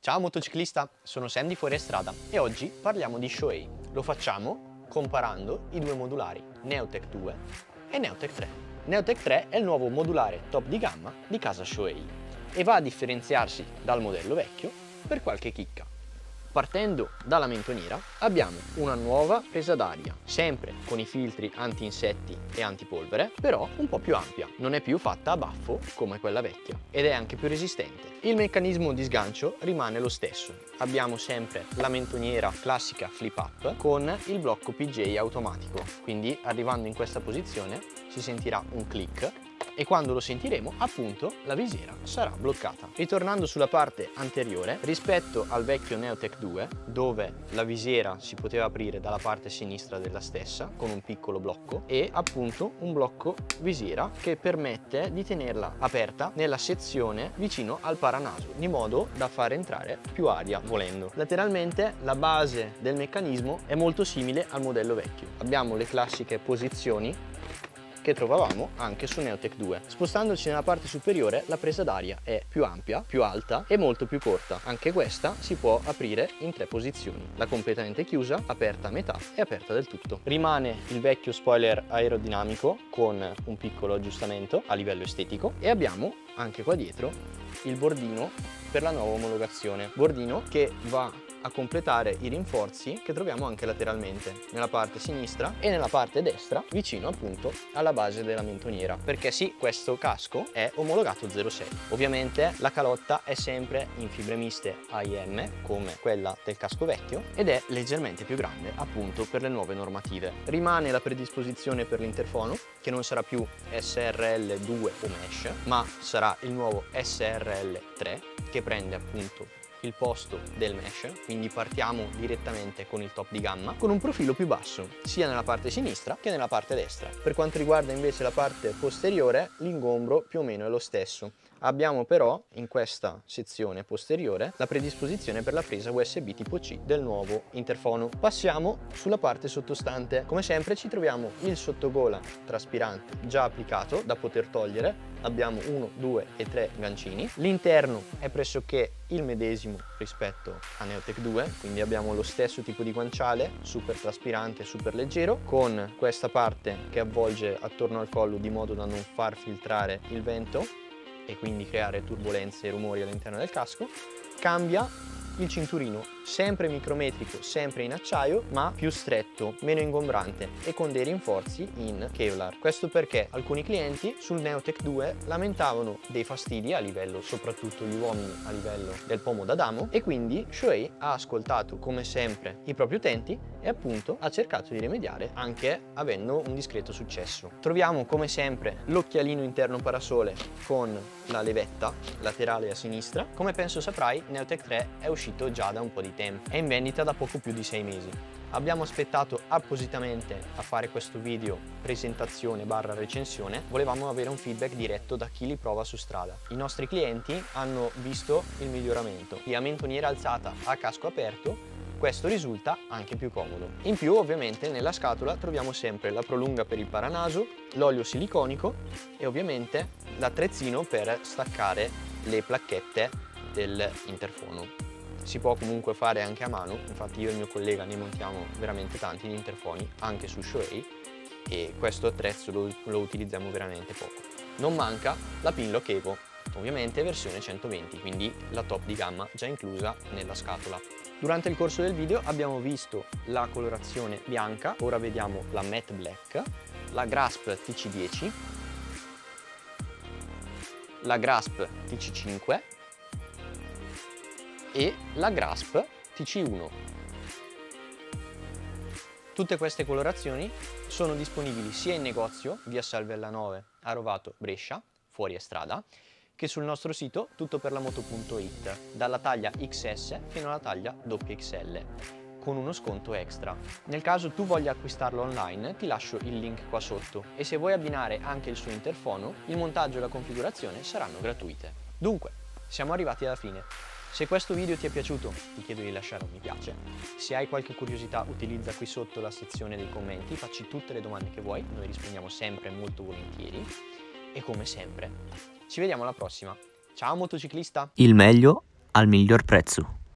Ciao motociclista, sono Sam di Fuoristrada e oggi parliamo di Shoei. Lo facciamo comparando i due modulari Neotech 2 e Neotech 3. Neotech 3 è il nuovo modulare top di gamma di casa Shoei e va a differenziarsi dal modello vecchio per qualche chicca. Partendo dalla mentoniera abbiamo una nuova presa d'aria, sempre con i filtri anti-insetti e antipolvere, però un po' più ampia, non è più fatta a baffo come quella vecchia ed è anche più resistente. Il meccanismo di sgancio rimane lo stesso, abbiamo sempre la mentoniera classica flip up con il blocco PJ automatico, quindi arrivando in questa posizione si sentirà un click e quando lo sentiremo appunto la visiera sarà bloccata. Ritornando sulla parte anteriore, rispetto al vecchio Neotech 2 dove la visiera si poteva aprire dalla parte sinistra della stessa con un piccolo blocco e appunto un blocco visiera che permette di tenerla aperta nella sezione vicino al paranaso di modo da far entrare più aria volendo. Lateralmente la base del meccanismo è molto simile al modello vecchio, abbiamo le classiche posizioni che trovavamo anche su Neotech 2. Spostandoci nella parte superiore la presa d'aria è più ampia, più alta e molto più corta. Anche questa si può aprire in 3 posizioni, la completamente chiusa, aperta a metà e aperta del tutto. Rimane il vecchio spoiler aerodinamico con un piccolo aggiustamento a livello estetico e abbiamo anche qua dietro il bordino per la nuova omologazione, bordino che va a completare i rinforzi che troviamo anche lateralmente nella parte sinistra e nella parte destra vicino appunto alla base della mentoniera, perché sì, questo casco è omologato 06. Ovviamente la calotta è sempre in fibre miste AIM come quella del casco vecchio ed è leggermente più grande appunto per le nuove normative. Rimane la predisposizione per l'interfono che non sarà più SRL2 o mesh ma sarà il nuovo SRL3 che prende appunto il posto del mesh, quindi partiamo direttamente con il top di gamma con un profilo più basso sia nella parte sinistra che nella parte destra. Per quanto riguarda invece la parte posteriore l'ingombro più o meno è lo stesso. Abbiamo però in questa sezione posteriore la predisposizione per la presa USB tipo C del nuovo interfono. Passiamo sulla parte sottostante. Come sempre ci troviamo il sottogola traspirante già applicato da poter togliere. Abbiamo 1, 2 e 3 gancini. L'interno è pressoché il medesimo rispetto a Neotech 2, quindi abbiamo lo stesso tipo di guanciale, super traspirante, super leggero, con questa parte che avvolge attorno al collo di modo da non far filtrare il vento e quindi creare turbolenze e rumori all'interno del casco. Cambia il cinturino, sempre micrometrico, sempre in acciaio, ma più stretto, meno ingombrante e con dei rinforzi in Kevlar. Questo perché alcuni clienti sul Neotech 2 lamentavano dei fastidi a livello, soprattutto gli uomini a livello del pomo d'Adamo, e quindi Shoei ha ascoltato come sempre i propri utenti e appunto ha cercato di rimediare anche avendo un discreto successo. Troviamo come sempre l'occhialino interno parasole con la levetta laterale a sinistra. Come penso saprai, Neotech 3 è uscito già da un po' di tempo, è in vendita da poco più di 6 mesi. Abbiamo aspettato appositamente a fare questo video presentazione barra recensione, volevamo avere un feedback diretto da chi li prova su strada. I nostri clienti hanno visto il miglioramento, via mentoniera alzata a casco aperto. Questo risulta anche più comodo. In più ovviamente nella scatola troviamo sempre la prolunga per il paranaso, l'olio siliconico e ovviamente l'attrezzino per staccare le placchette dell'interfono. Si può comunque fare anche a mano, infatti io e il mio collega ne montiamo veramente tanti di interfoni anche su Shoei e questo attrezzo lo utilizziamo veramente poco. Non manca la Pinlock Evo, ovviamente versione 120, quindi la top di gamma già inclusa nella scatola. Durante il corso del video abbiamo visto la colorazione bianca, ora vediamo la Matte Black, la Grasp TC10, la Grasp TC5 e la Grasp TC1. Tutte queste colorazioni sono disponibili sia in negozio, via Salvella 9 a Rovato Brescia, Fuoristrada, che sul nostro sito tuttoperlamoto.it, dalla taglia XS fino alla taglia XXL, con uno sconto extra. Nel caso tu voglia acquistarlo online, ti lascio il link qua sotto e se vuoi abbinare anche il suo interfono, il montaggio e la configurazione saranno gratuite. Dunque, siamo arrivati alla fine. Se questo video ti è piaciuto ti chiedo di lasciare un mi piace, se hai qualche curiosità utilizza qui sotto la sezione dei commenti, facci tutte le domande che vuoi, noi rispondiamo sempre molto volentieri e come sempre ci vediamo alla prossima. Ciao motociclista! Il meglio al miglior prezzo.